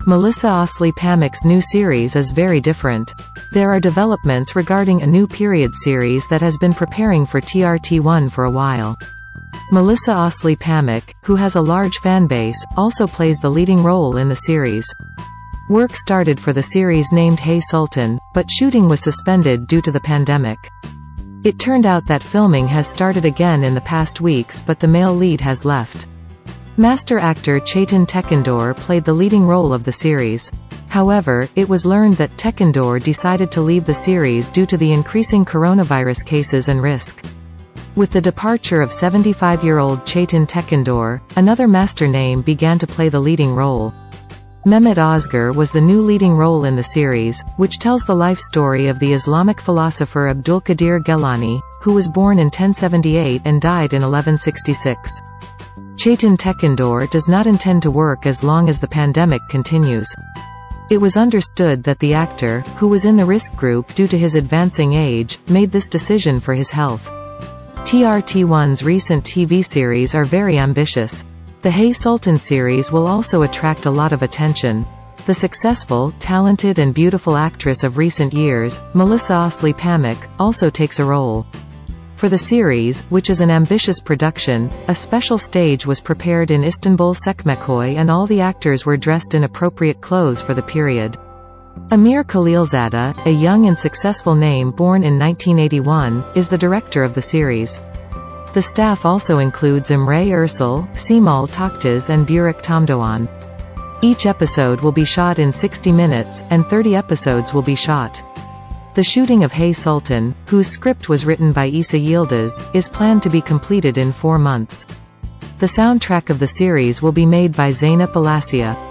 Melissa Osley Pamuk's new series is very different. There are developments regarding a new period series that has been preparing for TRT1 for a while. Melissa Osley Pamuk, who has a large fanbase, also plays the leading role in the series. Work started for the series named Hey Sultan, but shooting was suspended due to the pandemic. It turned out that filming has started again in the past weeks, but the male lead has left. Master actor Chetan Tekkendor played the leading role of the series. However, it was learned that Tekkendor decided to leave the series due to the increasing coronavirus cases and risk. With the departure of 75-year-old Chetan Tekkendor, another master name began to play the leading role. Mehmet Ozgur was the new leading role in the series, which tells the life story of the Islamic philosopher Abdulkadir Geylani, who was born in 1078 and died in 1166. Chetan Tekkendor does not intend to work as long as the pandemic continues. It was understood that the actor, who was in the risk group due to his advancing age, made this decision for his health. TRT1's recent TV series are very ambitious. The Hey Sultan series will also attract a lot of attention. The successful, talented and beautiful actress of recent years, Melissa Osley Pamuk, also takes a role. For the series, which is an ambitious production, a special stage was prepared in Istanbul Çekmeköy and all the actors were dressed in appropriate clothes for the period. Amir Khalilzada, a young and successful name born in 1981, is the director of the series. The staff also includes Emre Ersoy, Cemal Taktaz and Burak Tomdoğan. Each episode will be shot in 60 minutes, and 30 episodes will be shot. The shooting of Hey Sultan, whose script was written by Isa Yıldız, is planned to be completed in 4 months. The soundtrack of the series will be made by Zeynep Alasya.